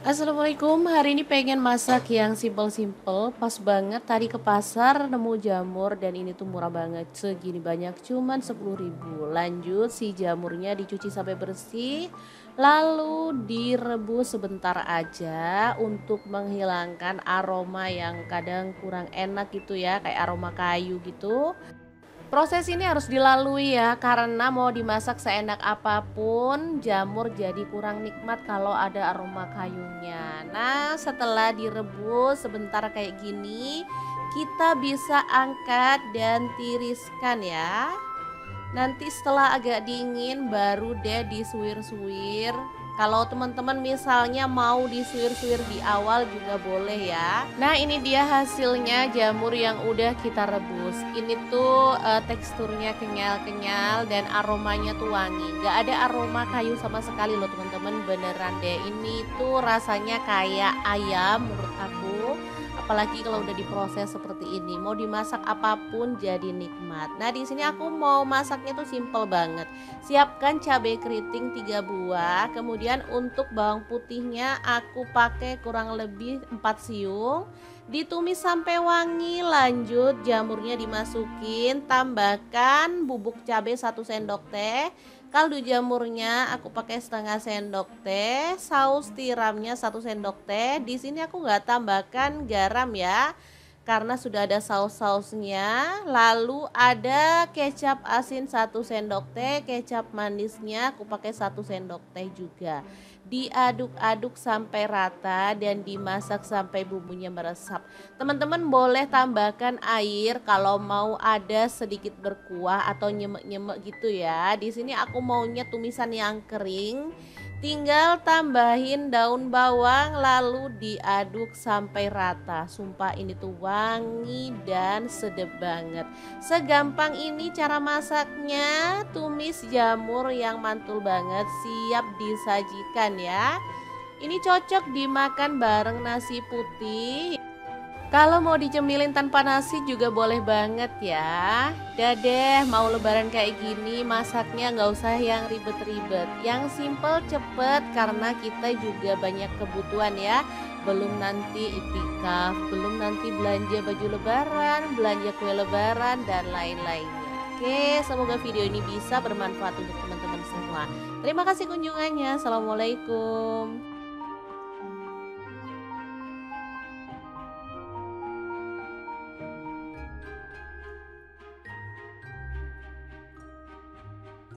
Assalamualaikum, hari ini pengen masak yang simple-simple. Pas banget tadi ke pasar nemu jamur dan ini tuh murah banget. Segini banyak cuman 10.000. Lanjut si jamurnya dicuci sampai bersih, lalu direbus sebentar aja untuk menghilangkan aroma yang kadang kurang enak gitu ya, kayak aroma kayu gitu. Proses ini harus dilalui ya, karena mau dimasak seenak apapun, jamur jadi kurang nikmat kalau ada aroma kayunya. Nah, setelah direbus sebentar kayak gini, kita bisa angkat dan tiriskan ya. Nanti setelah agak dingin baru deh disuir-suir. Kalau teman-teman misalnya mau disuir-suir di awal juga boleh ya. Nah, ini dia hasilnya jamur yang udah kita rebus. Ini tuh teksturnya kenyal-kenyal dan aromanya tuh wangi. Gak ada aroma kayu sama sekali loh teman-teman, beneran deh. Ini tuh rasanya kayak ayam menurut aku. Apalagi kalau udah diproses seperti ini, mau dimasak apapun jadi nikmat. Nah, di sini aku mau masaknya tuh simple banget. Siapkan cabai keriting 3 buah, kemudian untuk bawang putihnya aku pakai kurang lebih 4 siung. Ditumis sampai wangi, lanjut jamurnya dimasukin, tambahkan bubuk cabai 1 sendok teh. Kaldu jamurnya aku pakai setengah sendok teh, saus tiramnya 1 sendok teh. Di sini aku nggak tambahkan garam ya, karena sudah ada saus-sausnya. Lalu ada kecap asin 1 sendok teh, kecap manisnya aku pakai 1 sendok teh juga. Diaduk-aduk sampai rata dan dimasak sampai bumbunya meresap. Teman-teman boleh tambahkan air kalau mau ada sedikit berkuah atau nyemek-nyemek gitu ya. Di sini aku maunya tumisan yang kering. Tinggal tambahin daun bawang lalu diaduk sampai rata. Sumpah ini tuh wangi dan sedap banget. Segampang ini cara masaknya. Tumis jamur yang mantul banget, siap disajikan ya. Ini cocok dimakan bareng nasi putih. Kalau mau dicemilin tanpa nasi juga boleh banget ya. Dadah, mau lebaran kayak gini masaknya nggak usah yang ribet-ribet. Yang simple cepet karena kita juga banyak kebutuhan ya. Belum nanti itikaf, belum nanti belanja baju lebaran, belanja kue lebaran dan lain-lainnya. Oke, semoga video ini bisa bermanfaat untuk teman-teman semua. Terima kasih kunjungannya. Assalamualaikum.